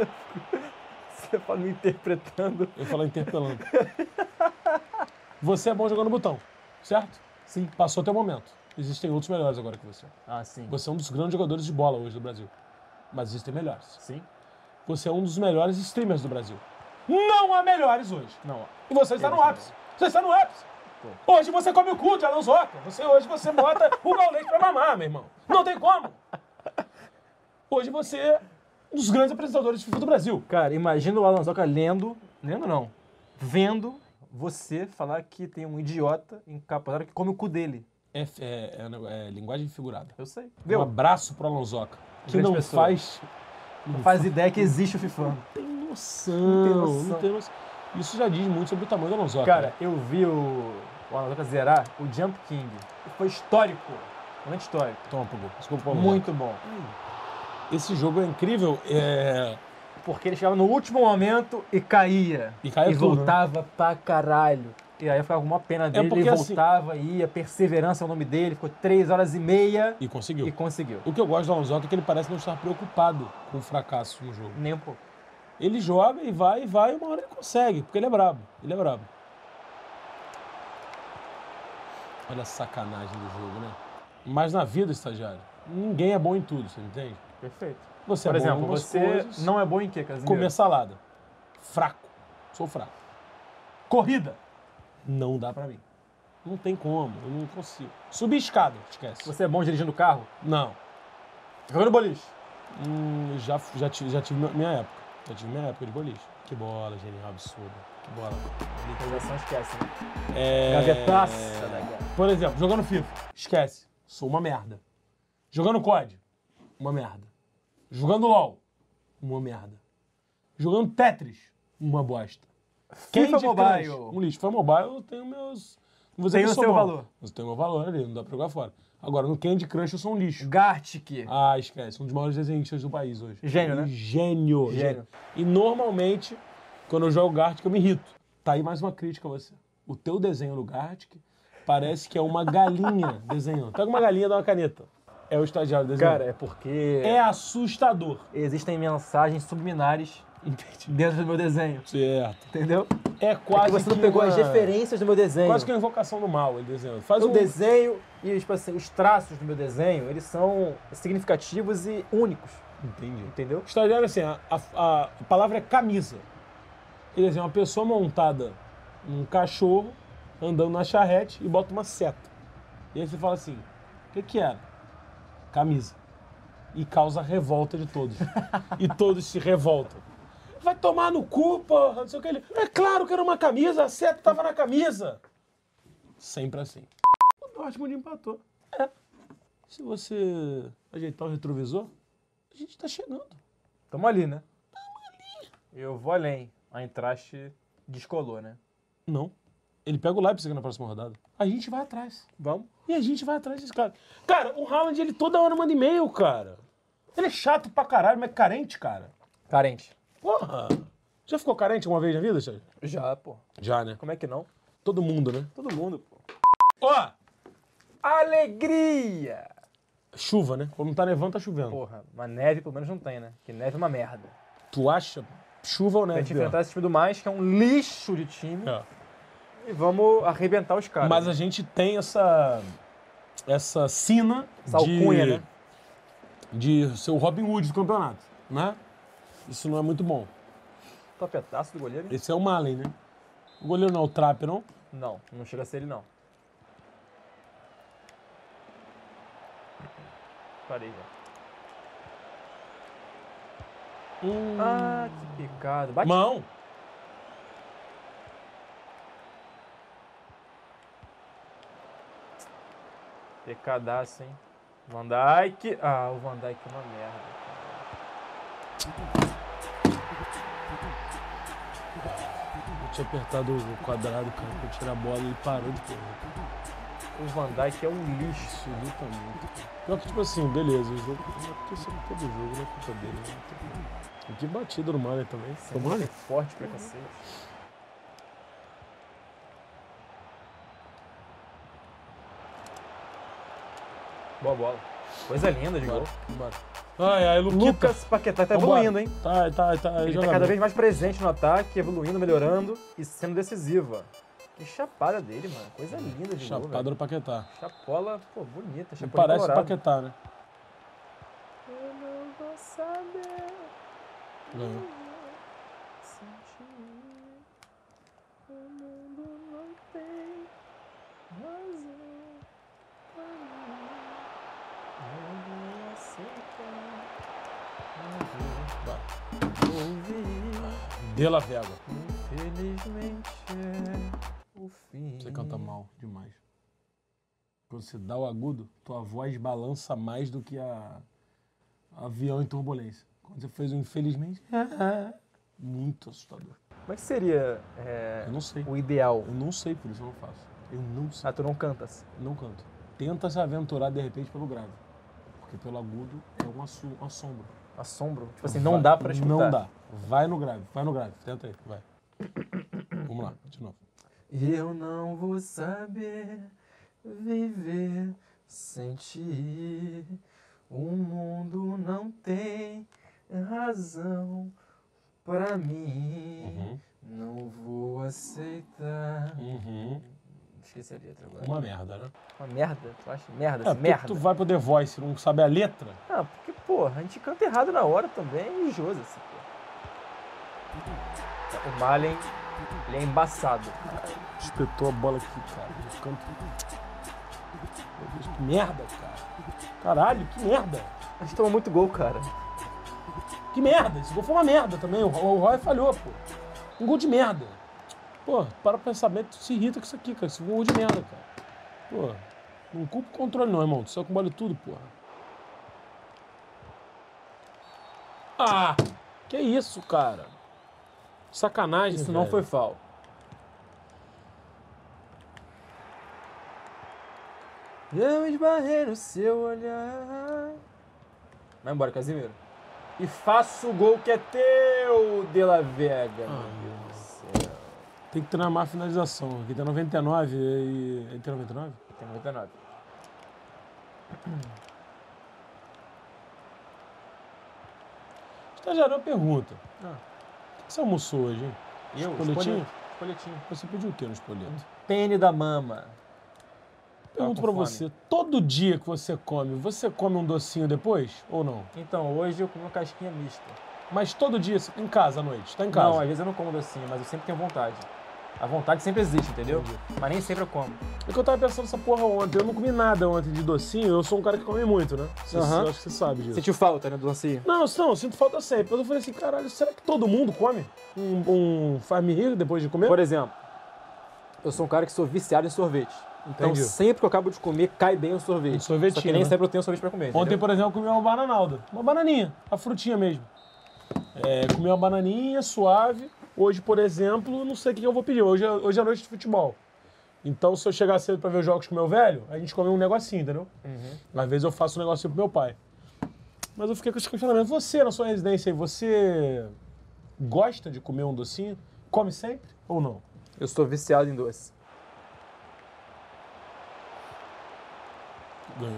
Você fala me interpretando. Eu falo interpelando. Você é bom jogando botão, certo? Sim. Passou teu momento. Existem outros melhores agora que você. Ah, sim. Você é um dos grandes jogadores de bola hoje do Brasil. Mas existem melhores. Sim? Você é um dos melhores streamers do Brasil. Não há melhores hoje. Não. E você está Eu no sou ápice. Você está no ápice. Hoje você come o cu de Alonsoca. Você, hoje você bota o Gaulês pra mamar, meu irmão. Não tem como. Hoje você é um dos grandes apresentadores de FIFA do Brasil. Cara, imagina o Alan Zoca lendo, lendo não, vendo você falar que tem um idiota encapuzado que come o cu dele. É, é- é um nego- é linguagem figurada. Eu sei. Um Viu? abraço pro Alonsoca. Que Grande não pessoa. faz... Não faz ideia que existe o FIFA. tem noção. Não tem noção. Não tem noção. Isso já diz muito sobre o tamanho do Alonsoca. Cara, né? eu vi o, o Alan Zoca zerar o Jump King. Foi histórico. Momento histórico. Toma pro gol. Desculpa, pro Alonsoca. Muito bom. Esse jogo é incrível. É... Porque ele chegava no último momento e caía. E caía E tudo, né? voltava pra caralho. E aí eu ficava com uma pena dele, porque ele assim- voltava, ia, perseverança é o nome dele, ficou três horas e meia E conseguiu. e conseguiu. O que eu gosto do Alonsoca é que ele parece não estar preocupado com o fracasso no jogo. Nem um pouco. Ele joga e vai, e vai, e uma hora ele consegue, porque ele é brabo. Ele é brabo. Olha a sacanagem do jogo, né? Mas na vida, estagiário, ninguém é bom em tudo, você entende? Perfeito. Você Por é bom em exemplo, algumas você coisas. não é bom em quê, Casimiro? Comer salada. Fraco. Sou fraco. Corrida. Não dá pra mim. Não tem como, eu não consigo. Subir escada, esquece. Você é bom dirigindo carro? Não. Jogando boliche? Hum, já, já, tive, já tive minha época. Já tive minha época de boliche. Que bola, genial, absurda. Que bola. Realização esquece, né? É... Gavetaça da guerra. Por exemplo, jogando FIFA. Esquece. Sou uma merda. Jogando C O D. Uma merda. Jogando LOL. Uma merda. Jogando Tetris. Uma bosta. FIFA Candy Mobile. Crush, um lixo. FIFA Mobile eu tenho meus... Não vou dizer Tem que eu o sou seu bom, valor. mas eu tenho meu valor ali, não dá pra jogar fora. Agora, no Candy Crush eu sou um lixo. Gartic. Ah, esquece. Um dos maiores desenhistas do país hoje. Gênio, né? Gênio. Gênio. E normalmente, quando eu jogo Gartic, eu me irrito. Tá aí mais uma crítica a você. O teu desenho no Gartic parece que é uma galinha desenhando. Pega uma galinha e dá uma caneta. É o estagiário desenhando. Cara, é porque é assustador. existem mensagens subliminares dentro do meu desenho. Certo. Entendeu? É É quase que você não que pegou uma- as referências do meu desenho. Quase que uma invocação do mal ele desenhando. Faz O um... desenho e tipo assim, os traços do meu desenho, eles são significativos e únicos. Entendi. Entendeu? O estagiário, assim, a, a, a palavra é camisa. Ele desenha uma pessoa montada num cachorro, andando na charrete e bota uma seta. E aí você fala assim, o que que era? Camisa. E causa a revolta de todos. E todos se revoltam. Vai tomar no cu, porra, não sei o que. Ele, é claro que era uma camisa, a seta tava na camisa. Sempre assim. O Dortmund empatou. É. Se você ajeitar o retrovisor, a gente tá chegando. Tamo ali, né? Tamo ali. Eu vou além. A Eintracht descolou, né? Não. Ele pega o Leipzig na próxima rodada. A gente vai atrás. Vamos. E a gente vai atrás desse cara. Cara, o Haaland, ele toda hora manda e-mail, cara. Ele é chato pra caralho, mas é carente, cara. Carente. Porra. Já ficou carente uma vez na vida, Sérgio? Já, pô. Já, né? Como é que não? Todo mundo, né? Todo mundo, pô. Ó, Alegria! chuva, né? Quando não tá nevando, tá chovendo. Porra, mas neve pelo menos não tem, né? Porque neve é uma merda. Tu acha chuva ou A neve? gente pior? enfrentar esse time do mais, que é um lixo de time, É. e vamos arrebentar os caras. Mas a gente tem essa essa sina Essa de, alcunha, né? de ser o Robin Hood do campeonato, né? Isso não é muito bom. Topetaço do goleiro? Esse é o Malen, né? O goleiro não é o Trapp, não? Não, não chega a ser ele, não. Parei já. Hum. Ah, que picado. Bate. Mão. Pecadaço, hein? Van Dijk. Ah, o Van Dijk é uma merda. Eu tinha apertado o quadrado, cara, pra tirar a bola e ele parou de correr. O Van Dijk é um lixo. Absolutamente. Pior que, tipo assim, beleza, o jogo. Porque isso é todo jogo, não é culpa dele. Né? E que batida no Malen também. Foi Mano, é Malen? forte pra cacete. Boa bola. Coisa linda de gol. Bora. Ai, ai, Luquita. Lucas Paquetá tá Vambora. evoluindo, hein? Tá, tá, tá. Ele joga tá cada bem. vez mais presente no ataque, evoluindo, melhorando e sendo decisiva. Que chapada dele, mano. Coisa linda de gol, Chapada velho. do Paquetá. Chapola, pô, bonita. Ele Chapola parece o colorado. Paquetá, né? Eu não vou saber Ganhou. sentir. O mundo não tem razão pra mim. Eu vou aceitar. Eu vou ouvir. De La Vega. Infelizmente é o fim. Você canta mal demais. Quando você dá o agudo, tua voz balança mais do que a avião em turbulência. Quando você fez o infelizmente, muito assustador. Como é que seria é, Eu não sei. o ideal? Eu não sei, por isso eu não faço. Eu não sei. Ah, tu não cantas. Não canto. Tenta se aventurar de repente pelo grave. Porque pelo agudo é um assu- um assombro. Assombro. Tipo assim, não Vai- dá pra escutar. Não dá. Vai no grave, vai no grave. Tenta aí, vai. Vamos lá, de novo. Eu não vou saber viver sem ti. O mundo não tem razão pra mim. Uhum. Não vou aceitar. Uhum. Esqueci a letra agora. Uma merda, né? Uma merda? Tu acha merda? É, assim, porque merda? tu vai pro The Voice e não sabe a letra. Ah, porque, porra, a gente canta errado na hora também, é injusto assim, pô. O Malen, ele é embaçado. Espetou a bola aqui, cara. No canto. Meu Deus, que merda, cara. Caralho, que merda. A gente toma muito gol, cara. Que merda. Esse gol foi uma merda também. O, o Roy falhou, pô. Um gol de merda. Pô, para o pensamento, tu se irrita com isso aqui, cara. Esse foi um gol de merda, cara. Pô, não culpa o controle não, irmão. Tu saiu com bola e tudo, porra. Ah, que isso, cara. Sacanagem, Isso não velho. foi foul. Eu esbarrei no seu olhar. Vai embora, Casimiro. E faço o gol que é teu, De La Vega. Meu Deus do céu. Tem que treinar mais finalização. Aqui tem noventa e nove e... Ele tem noventa e nove? Tem noventa e nove. Estagiário, uma pergunta. Ah. O que você almoçou hoje, hein? Eu? Espoletinho? Espoletinho. Você pediu o que no espoleto? Pene da mama. Pergunto com pra fome. você, todo dia que você come, você come um docinho depois ou não? Então, hoje eu comi uma casquinha mista. Mas todo dia, em casa à noite, tá em casa? Não, às vezes eu não como docinho, mas eu sempre tenho vontade. A vontade sempre existe, entendeu? Entendi. Mas nem sempre eu como. É que eu tava pensando nessa porra ontem, eu não comi nada ontem de docinho, eu sou um cara que come muito, né? Você, Aham. Eu acho que você sabe disso. Sentiu falta, né, do docinho? Não, não, eu sinto falta sempre. Mas eu falei assim, caralho, será que todo mundo come um, um faz-me rir depois de comer? Por exemplo, eu sou um cara que sou viciado em sorvete. Então Entendi. sempre que eu acabo de comer, cai bem o sorvete. Um sorvetinho, Só que nem né? sempre eu tenho sorvete pra comer, Ontem, entendeu? por exemplo, eu comi uma bananalda. Uma bananinha, a frutinha mesmo. É, comi uma bananinha suave. Hoje, por exemplo, não sei o que eu vou pedir. Hoje, é- hoje é noite de futebol. Então, se eu chegar cedo pra ver os jogos com meu velho, a gente come um negocinho, entendeu? Uhum. Às vezes eu faço um negocinho pro meu pai. Mas eu fiquei com esse questionamento. Você, na sua residência aí, você gosta de comer um docinho? Come sempre ou não? Eu sou viciado em doce. Ganhou.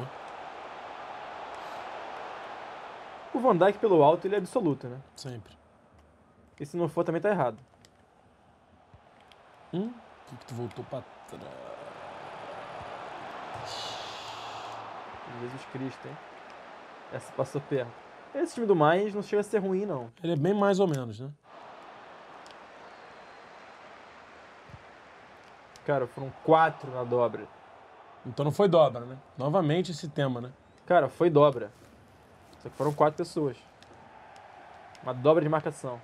O Van Dijk pelo alto, ele é absoluto, né? Sempre. E se não for, também tá errado. Hum? Por que, que tu voltou pra trás? Jesus Cristo, hein? Essa passou perto. Esse time do Mainz não chega a ser ruim, não. Ele é bem mais ou menos, né? Cara, foram quatro na dobra. Então não foi dobra, né? Novamente esse tema, né? Cara, foi dobra. Só que foram quatro pessoas. Uma dobra de marcação.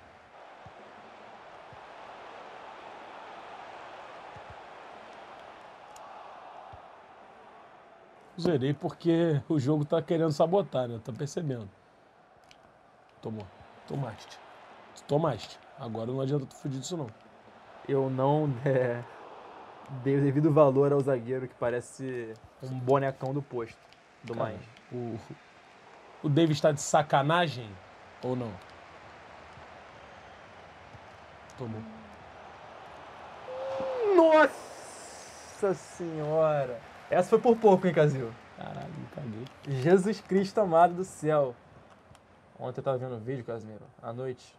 Zerei porque o jogo tá querendo sabotar, né? Tá percebendo. Tomou. Tomaste. Tomaste. Agora não adianta tu fugir disso, não. Eu não é, dei o devido valor ao zagueiro que parece um bonecão do posto do Cara, Mainz. O, o David está de sacanagem ou não? Tomou. Nossa senhora! Essa foi por pouco, hein, Casil? Caralho, me caguei. Jesus Cristo amado do céu. Ontem eu tava vendo um vídeo, Casimiro, à noite.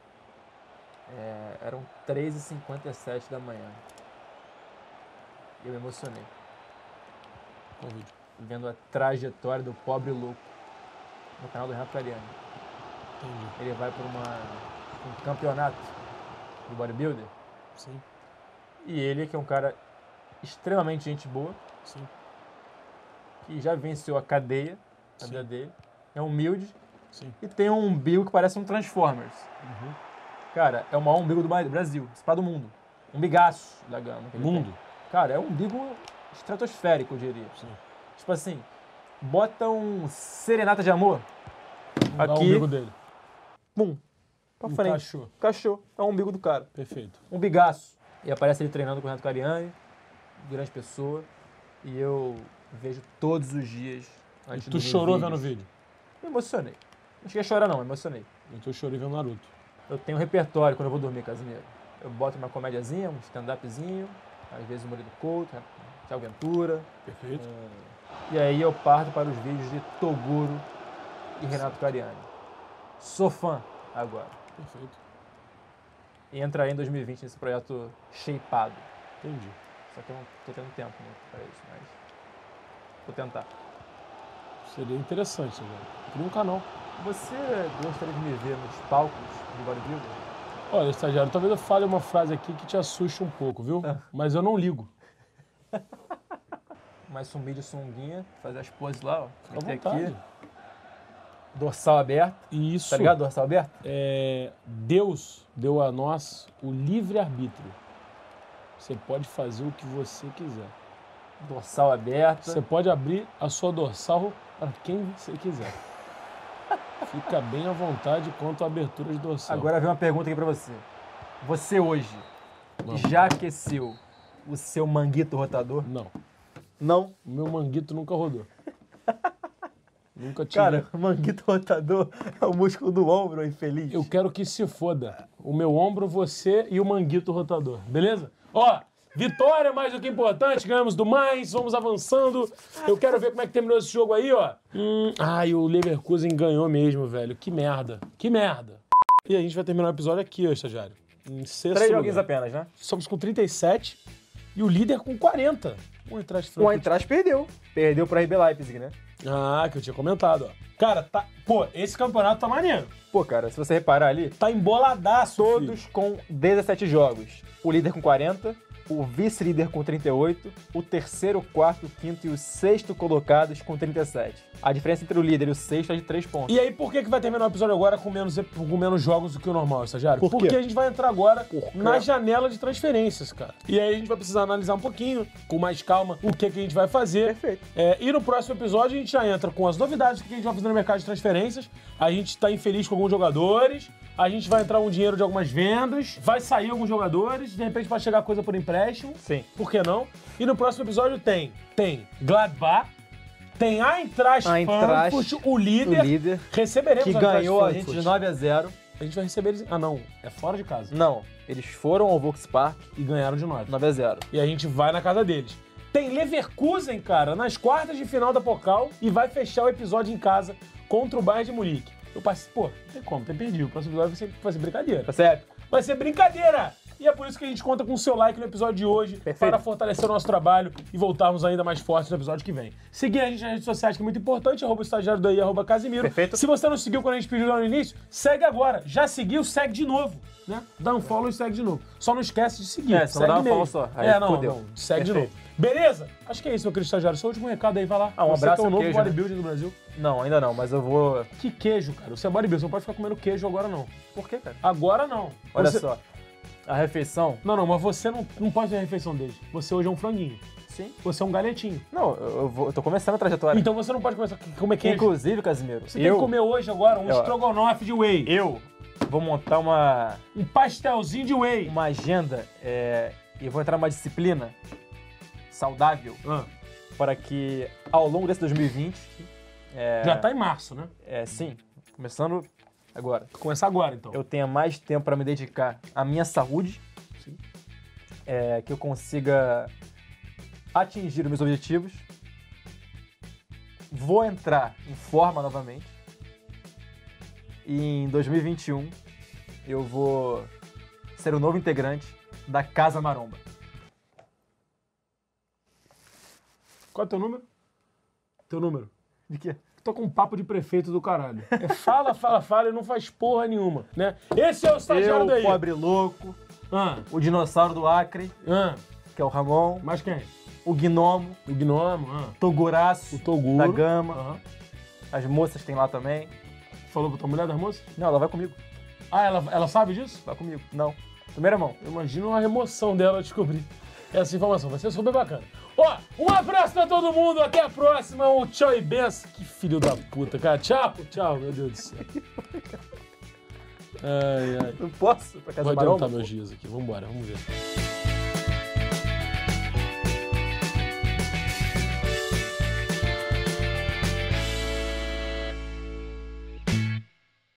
É, eram três e cinquenta e sete da manhã. E eu me emocionei. Qual vídeo? Vendo a trajetória do pobre louco no canal do Renato Cariani. Entendi. Ele vai para uma um campeonato de bodybuilder. Sim, E ele, que é um cara extremamente gente boa, sim. que já venceu a cadeia, a Sim. vida dele, é humilde Sim. e tem um umbigo que parece um Transformers. Uhum. Cara, é o maior umbigo do Brasil, se pá do mundo. Umbigaço da gama. que ele Mundo. tem. Cara, é um umbigo estratosférico, eu diria. Sim. Tipo assim, bota um serenata de amor Dá o aqui, umbigo dele. pum, pra frente. Encaixou. Encaixou. É o umbigo do cara. Perfeito. Um bigaço. E aparece ele treinando com o Renato Cariani, grande pessoa. E eu vejo todos os dias antes E de tu dormir chorou vídeos. vendo o vídeo? Me emocionei. Não cheguei a chorar não, me emocionei. Então eu chorei vendo Naruto. Eu tenho um repertório quando eu vou dormir, Casimiro. Eu boto uma comédiazinha, um stand-upzinho, às vezes o Murilo Couto, Thiago Ventura. Perfeito. E aí eu parto para os vídeos de Toguro e Renato Cariani. Sou fã agora. Perfeito. E entrarei em dois mil e vinte nesse projeto shapeado. Entendi. Só que eu não tô tendo tempo né, para isso, mas vou tentar. Seria interessante, velho. Cria um canal. Você gostaria de me ver nos palcos de bodybuilder? Olha, estagiário, talvez eu fale uma frase aqui que te assuste um pouco, viu? Ah. Mas eu não ligo. Mais sumir de sunguinha, fazer as poses lá, ó. Fica à Meter vontade. aqui, dorsal aberto. E isso, Tá ligado? Dorsal aberto? é, Deus deu a nós o livre-arbítrio. Você pode fazer o que você quiser. Dorsal aberto. Você pode abrir a sua dorsal para quem você quiser. Fica bem à vontade quanto à abertura de dorsal. Agora vem uma pergunta aqui pra você. Você hoje Vamos. já aqueceu o seu manguito rotador? Não. Não. O meu manguito nunca rodou. Nunca tive. Cara, o manguito rotador é o músculo do ombro, infeliz. Eu quero que se foda. O meu ombro, você e o manguito rotador. Beleza? Ó, vitória mais do que importante. Ganhamos do mais. Vamos avançando. Eu quero ver como é que terminou esse jogo aí, ó. Hum, ai, o Leverkusen ganhou mesmo, velho. Que merda. Que merda. E a gente vai terminar o episódio aqui, ó, estagiário. Em sexto Três lugar. joguinhos apenas, né? Estamos com trinta e sete e o líder com quarenta. O Eintracht O Frankfurt. Eintracht perdeu. Perdeu pra R B Leipzig, né? Ah, que eu tinha comentado, ó. Cara, tá... Pô, esse campeonato tá maneiro. Pô, cara, se você reparar ali, Tá emboladaço, todos filho. com dezessete jogos. O líder com quarenta, o vice-líder com trinta e oito, o terceiro, o quarto, o quinto e o sexto colocados com trinta e sete. A diferença entre o líder e o sexto é de três pontos. E aí, por que, que vai terminar o episódio agora com menos, com menos jogos do que o normal, estagiário? Por quê? Porque a gente vai entrar agora quê? na janela de transferências, cara. E aí a gente vai precisar analisar um pouquinho, com mais calma, o que, que a gente vai fazer. Perfeito. É, e no próximo episódio a gente já entra com as novidades do que a gente vai fazer no mercado de transferências. A gente tá infeliz com alguns jogadores, A gente vai entrar um dinheiro de algumas vendas, vai sair alguns jogadores, de repente vai chegar coisa por empréstimo. Sim. Por que não? E no próximo episódio tem, tem Gladbach, tem Eintracht Eintracht, Frankfurt, o líder. o líder, Receberemos que o Eintracht ganhou a Frankfurt. gente de nove a zero. A gente vai receber eles... Ah, não. É fora de casa. Não, eles foram ao Volkspark, E ganharam de nove. nove a zero. E a gente vai na casa deles. Tem Leverkusen, cara, nas quartas de final da Pokal e vai fechar o episódio em casa contra o Bayern de Munique. Eu passei, pô, não tem como, tem perdido. O próximo episódio vai ser, vai ser brincadeira. Tá certo? Vai ser brincadeira! E é por isso que a gente conta com o seu like no episódio de hoje, Perfeito. para fortalecer o nosso trabalho e voltarmos ainda mais fortes no episódio que vem. Seguir a gente nas redes sociais, que é muito importante, arroba estagiário daí, arroba Casimiro. Perfeito. Se você não seguiu quando a gente pediu lá no início, segue agora. Já seguiu, segue de novo, né? Dá um follow e segue de novo. Só não esquece de seguir. É, só segue dá um mesmo. follow só. Aí É, não, fodeu. não, segue de Perfeito. novo. Beleza? Acho que é isso, meu querido estagiário. Seu último recado aí, vai lá. Ah, um Você abraço que é o ao novo queijo, né? bodybuilder do Brasil. Não, ainda não, mas eu vou... Que queijo, cara. Você é bodybuilder, você não pode ficar comendo queijo agora, não. Por quê, cara? Agora não. Olha Você- só, a refeição... Não, não, mas você não, não pode ter a refeição dele. Você hoje é um franguinho. Sim. Você é um galetinho. Não, eu, eu, vou, eu tô começando a trajetória. Então você não pode começar a comer queijo. Inclusive, Casimiro, Você tem eu, que comer hoje agora um Eu- estrogonofe de whey. eu vou montar uma, Um pastelzinho de whey. uma agenda é, e vou entrar numa disciplina saudável Ah, para que, ao longo desse dois mil e vinte, é, já tá em março, né? é, sim, começando agora, Vou começar agora, então. eu tenha mais tempo para me dedicar à minha saúde, Sim. é, que eu consiga atingir os meus objetivos, vou entrar em forma novamente e em dois mil e vinte e um eu vou ser o novo integrante da Casa Maromba. Qual é o teu número? Teu número. De quê? Tô com um papo de prefeito do caralho. É fala, fala, fala e não faz porra nenhuma, né? Esse é o estagiário Eu, daí. pobre louco, Ah, o dinossauro do Acre, ah. que é o Ramon, Mais quem? o gnomo, O gnomo, ah. Toguraço, O Toguro. da Gama, Aham. as moças tem lá também. Falou pra tua mulher das moças? Não, ela vai comigo, Ah, ela, ela sabe disso? vai comigo. Não, primeira mão. Eu imagino a emoção dela descobrir essa informação. Vai ser super bacana. Ó, um abraço pra todo mundo. Até a próxima. Um tchau e benção. Que filho da puta, cara. Tchau. Tchau, meu Deus do céu. Ai, ai. Não posso pra Casa Vou Maromba? adiantar meus dias aqui. Vambora, vamos ver.